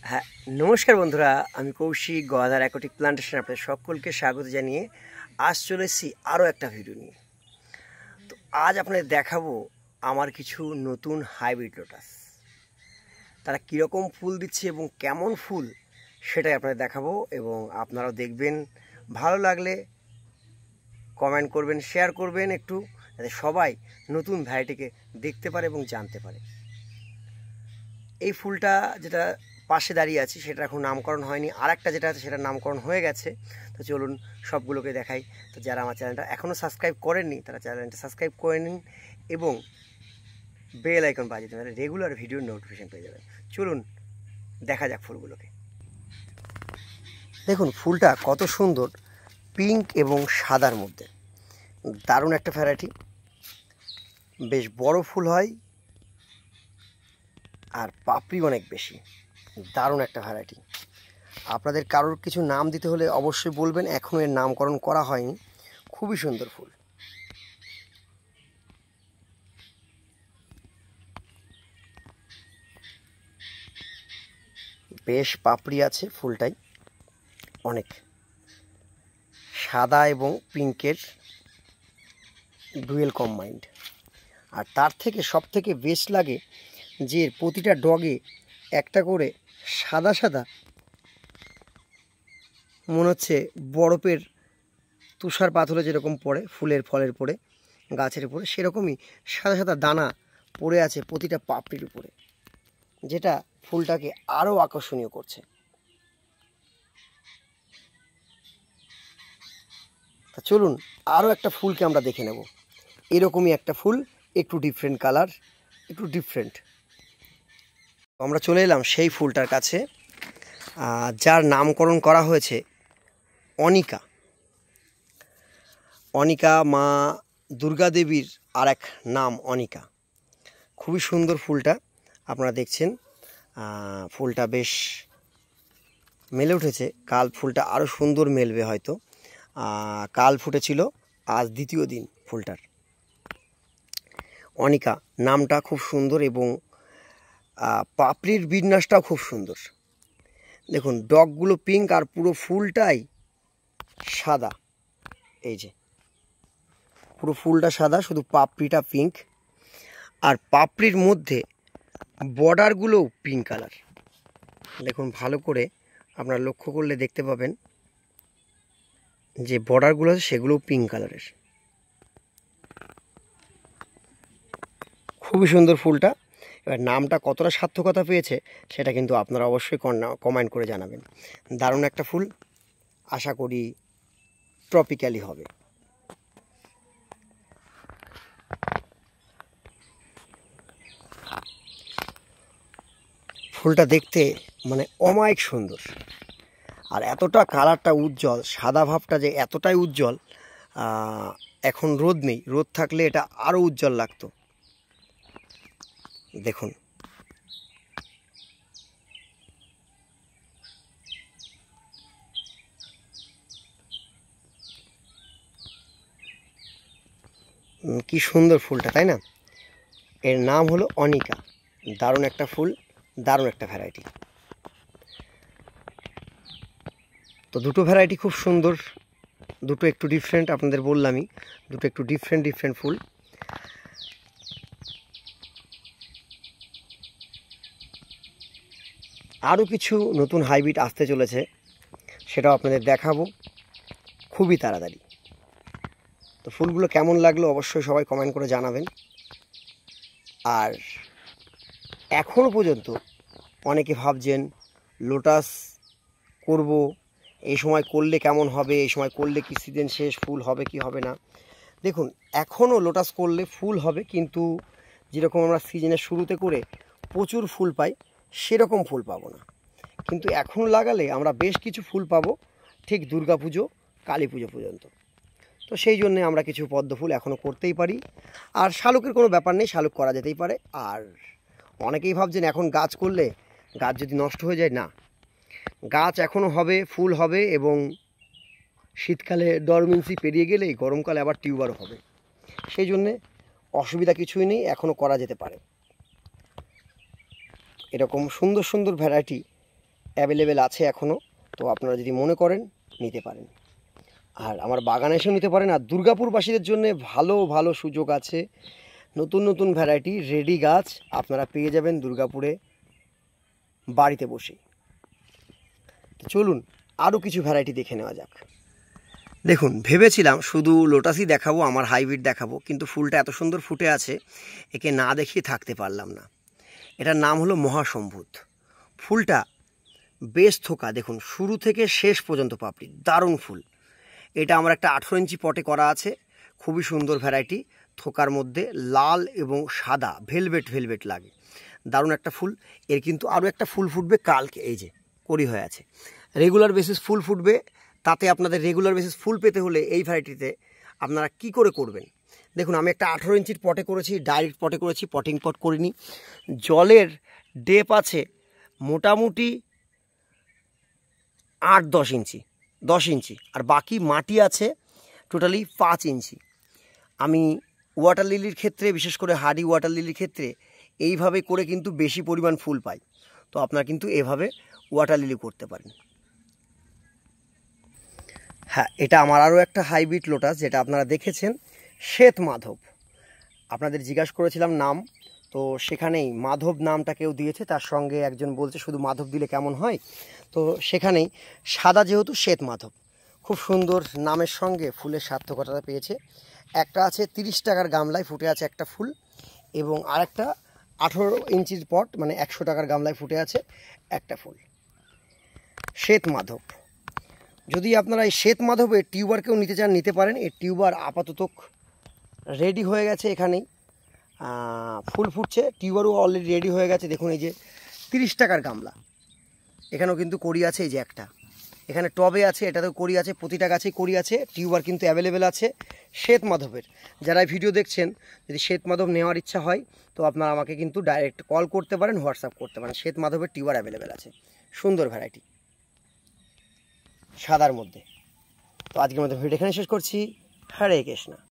হ্যাঁ, নমস্কার বন্ধুরা, আমি কৌশিক গদার অ্যাকোটিক প্লান্টেশন আপনাদের সকলকে স্বাগত জানিয়ে আজ চলে এসেছি আরও একটা ভিডিও নিয়ে। তো আজ আপনাদের দেখাবো আমার কিছু নতুন হাইব্রিড লোটাস, তারা কীরকম ফুল দিচ্ছে এবং কেমন ফুল সেটাই আপনাদের দেখাবো, এবং আপনারাও দেখবেন। ভালো লাগলে কমেন্ট করবেন, শেয়ার করবেন একটু, যাতে সবাই নতুন ভ্যারাইটিকে দেখতে পারে এবং জানতে পারে। এই ফুলটা যেটা পাশে দাঁড়িয়ে আছি সেটা এখন নামকরণ হয়নি, আর একটা যেটা আছে সেটার নামকরণ হয়ে গেছে। তো চলুন সবগুলোকে দেখাই। তো যারা আমার চ্যানেলটা এখনও সাবস্ক্রাইব করেননি তারা চ্যানেলটা সাবস্ক্রাইব করে নিন এবং বেল আইকন বাজিয়ে দেবেন, রেগুলার ভিডিওর নোটিফিকেশান পেয়ে যাবেন। চলুন দেখা যাক ফুলগুলোকে। দেখুন ফুলটা কত সুন্দর, পিঙ্ক এবং সাদার মধ্যে, দারুণ একটা ভ্যারাইটি। বেশ বড় ফুল হয় আর পাপড়ি অনেক বেশি, দারুণ একটা ভ্যারাইটি। আপনাদের কারোর কিছু নাম দিতে হলে অবশ্যই বলবেন, এখনও এর নামকরণ করা হয়নি। খুবই সুন্দর ফুল। বেশ পাপড়ি আছে ফুলটাই, অনেক সাদা এবং পিঙ্কের ডুয়েল কম্বাইন্ড। আর তার থেকে সব থেকে বেস্ট লাগে যে প্রতিটা ডগে একটা করে সাদা সাদা, মনে হচ্ছে বরফের তুষার পাথরে যেরকম পড়ে ফুলের ফলের পরে গাছের উপরে, সেরকমই সাদা সাদা দানা পড়ে আছে প্রতিটা পাপড়ির উপরে, যেটা ফুলটাকে আরও আকর্ষণীয় করছে। তা চলুন আরও একটা ফুলকে আমরা দেখে নেব। এরকমই একটা ফুল, একটু ডিফারেন্ট কালার, একটু ডিফারেন্ট। আমরা চলে এলাম সেই ফুলটার কাছে, যার নামকরণ করা হয়েছে অনিকা। অনিকা মা দুর্গা দেবীর আর এক নাম অনিকা। খুবই সুন্দর ফুলটা, আপনারা দেখছেন। ফুলটা বেশ মেলে উঠেছে, কাল ফুলটা আরও সুন্দর মেলবে হয়তো। কাল ফুটেছিল, আজ দ্বিতীয় দিন ফুলটার। অনিকা নামটা খুব সুন্দর এবং পাপড়ির বিন্যাসটাও খুব সুন্দর। দেখুন ডগগুলো পিঙ্ক আর পুরো ফুলটাই সাদা। এই যে পুরো ফুলটা সাদা, শুধু পাপড়িটা পিঙ্ক, আর পাপড়ির মধ্যে বর্ডারগুলোও পিঙ্ক কালার। দেখুন ভালো করে আপনারা লক্ষ্য করলে দেখতে পাবেন যে বর্ডারগুলো আছে সেগুলোও পিঙ্ক কালারের। খুবই সুন্দর ফুলটা। এবার নামটা কতটা সার্থকতা পেয়েছে সেটা কিন্তু আপনারা অবশ্যই কমেন্ট করে জানাবেন। দারুণ একটা ফুল, আশা করি ট্রপিক্যালি হবে। ফুলটা দেখতে মানে অমায়িক সুন্দর, আর এতটা কালারটা উজ্জ্বল, সাদা ভাবটা যে এতটাই উজ্জ্বল। এখন রোদ নেই, রোদ থাকলে এটা আরও উজ্জ্বল লাগতো। দেখুন কি সুন্দর ফুলটা, তাই না? এর নাম হলো অনিকা। দারুণ একটা ফুল, দারুণ একটা ভ্যারাইটি। তো দুটো ভ্যারাইটি খুব সুন্দর, দুটো একটু ডিফারেন্ট, আপনাদের বললামই দুটো একটু ডিফারেন্ট ফুল। আরও কিছু নতুন হাইব্রিড আসতে চলেছে, সেটাও আপনাদের দেখাবো খুবই তাড়াতাড়ি। তো ফুলগুলো কেমন লাগলো অবশ্যই সবাই কমেন্ট করে জানাবেন। আর এখনও পর্যন্ত অনেকে ভাবছেন লোটাস করব, এই সময় করলে কেমন হবে, এই সময় করলে কি সিজন শেষ, ফুল হবে কি হবে না। দেখুন এখনও লোটাস করলে ফুল হবে, কিন্তু যেরকম আমরা সিজনের শুরুতে করে প্রচুর ফুল পাই সেরকম ফুল পাবো না। কিন্তু এখন লাগালে আমরা বেশ কিছু ফুল পাবো, ঠিক দুর্গা পুজো কালী পুজো পর্যন্ত। তো সেই জন্যে আমরা কিছু পদ্ম ফুল এখনও করতেই পারি। আর শালুকের কোনো ব্যাপার নেই, শালুক করা যেতেই পারে। আর অনেকেই ভাবছেন এখন গাছ করলে গাছ যদি নষ্ট হয়ে যায়, না, গাছ এখনও হবে, ফুল হবে, এবং শীতকালে ডরমেন্সি পেরিয়ে গেলেই গরমকালে আবার টিউবারও হবে। সেই জন্যে অসুবিধা কিছুই নেই, এখনও করা যেতে পারে। এরকম সুন্দর সুন্দর ভ্যারাইটি অ্যাভেলেবেল আছে এখনও, তো আপনারা যদি মনে করেন নিতে পারেন। আর আমার বাগানে এসেও নিতে পারেন। আর দুর্গাপুরবাসীদের জন্য ভালো ভালো সুযোগ আছে, নতুন নতুন ভ্যারাইটি রেডি গাছ আপনারা পেয়ে যাবেন দুর্গাপুরে বাড়িতে বসেই। চলুন আরও কিছু ভ্যারাইটি দেখে নেওয়া যাক। দেখুন, ভেবেছিলাম শুধু লোটাসই দেখাবো, আমার হাইব্রিড দেখাবো, কিন্তু ফুলটা এত সুন্দর ফুটে আছে একে না দেখিয়ে থাকতে পারলাম না। এটার নাম হলো মহাসম্ভূত। ফুলটা বেশ থোকা, দেখুন শুরু থেকে শেষ পর্যন্ত পাপড়ি, দারুণ ফুল। এটা আমার একটা 18 ইঞ্চি পটে করা আছে, খুবই সুন্দর ভ্যারাইটি। থোকার মধ্যে লাল এবং সাদা ভেলভেট লাগে, দারুণ একটা ফুল। এর কিন্তু আরও একটা ফুল ফুটবে কালকে, এই যে কড়ি হয়ে আছে। রেগুলার বেসিস ফুল ফুটবে, তাতে আপনাদের রেগুলার বেসিস ফুল পেতে হলে এই ভ্যারাইটিতে আপনারা কি করে করবেন। দেখুন, আমি একটা 18 ইঞ্চির পটে করেছি, ডাইরেক্ট পটে করেছি, পটিং পট করিনি। জলের ডেপ আছে মোটামুটি 8-10 ইঞ্চি, 10 ইঞ্চি, আর বাকি মাটি আছে টোটালি 5 ইঞ্চি। আমি ওয়াটার লিলির ক্ষেত্রে, বিশেষ করে হার্ডি ওয়াটার লিলির ক্ষেত্রে এইভাবে করে কিন্তু বেশি পরিমাণ ফুল পাই। তো আপনারা কিন্তু এভাবে ওয়াটার লিলি করতে পারেন। হ্যাঁ, এটা আমার আরও একটা হাইব্রিড লোটাস, যেটা আপনারা দেখেছেন, শ্বেত মাধব। আপনাদের জিজ্ঞাসা করেছিলাম নাম, তো সেখানেই মাধব নামটা কেউ দিয়েছে, তার সঙ্গে একজন বলছে শুধু মাধব দিলে কেমন হয়, তো সেখানেই সাদা যেহেতু শ্বেত মাধব, খুব সুন্দর নামের সঙ্গে ফুলের সার্থকতা পেয়েছে। একটা আছে 30 টাকার গামলায় ফুটে আছে একটা ফুল, এবং আরেকটা 18 ইঞ্চির পট, মানে 100 টাকার গামলায় ফুটে আছে একটা ফুল, শ্বেত মাধব। যদি আপনারা এই শ্বেত মাধবের টিউবারকেও নিতে চান নিতে পারেন। এর টিউবার আপাতত রেডি হয়ে গেছে, এখানেই ফুল ফুটছে, টিউবারও অলরেডি রেডি হয়ে গেছে। দেখুন এই যে 30 টাকার গামলা, এখানেও কিন্তু কড়ি আছে, এই যে একটা এখানে টবে আছে, এটাতেও কড়ি আছে, প্রতিটা গাছেই কড়ি আছে। টিউবার কিন্তু অ্যাভেলেবেল আছে শ্বেত মাধবের। যারা ভিডিও দেখছেন, যদি শ্বেত মাধব নেওয়ার ইচ্ছা হয় তো আপনারা আমাকে কিন্তু ডাইরেক্ট কল করতে পারেন, হোয়াটসঅ্যাপ করতে পারেন। শ্বেত মাধবের টিউবার অ্যাভেলেবেল আছে, সুন্দর ভ্যারাইটি সাদার মধ্যে। তো আজকের মতো ভিডিও এখানে শেষ করছি। হরে কৃষ্ণ।